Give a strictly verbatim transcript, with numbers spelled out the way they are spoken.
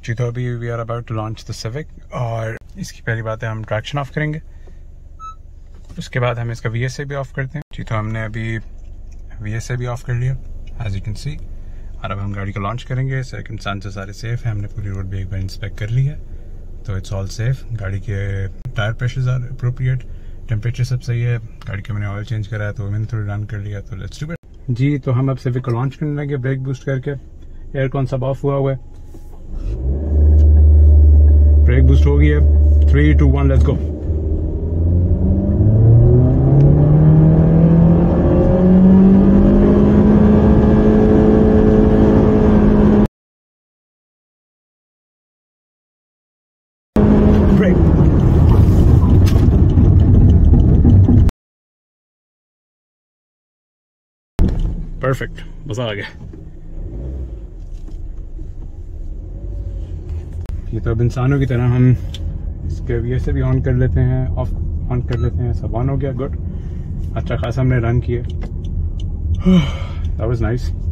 जी तो अभी we are about to launch the Civic, और इसकी पहली बात है हम ट्रैक्शन ऑफ करेंगे, उसके बाद हम इसका वी एस ए भी ऑफ करते हैं। जी तो हमने अभी वी एस ए भी ऑफ कर लिया एज यू कैन सी, और अब हम गाड़ी को लॉन्च करेंगे। सेकंड सान से सारे सेफ है, हमने पूरी रोड भी एक बार इंस्पेक्ट कर ली है, तो इट्स ऑल सेफ। गाड़ी के tyre pressures are appropriate, temperature सब सही है। गाड़ी के मैंने ऑयल चेंज करा है तो मैंने थोड़ी रन कर लिया, तो लेट्स डू इट। जी तो हम अब सिविक को लॉन्च करने लगे ब्रेक बूस्ट करके। एयर कौन सब ऑफ हुआ हुआ है, ब्रेक बूस्ट हो गई है। Three two one let's go. Perfect, मजा आ गया। ये तो अब इंसानों की तरह हम इसके वी एस ए भी ऑन कर लेते हैं, ऑफ ऑन कर लेते हैं। सब ऑन हो गया, गुड। अच्छा खासा हमने रन किए, दैट वाज नाइस।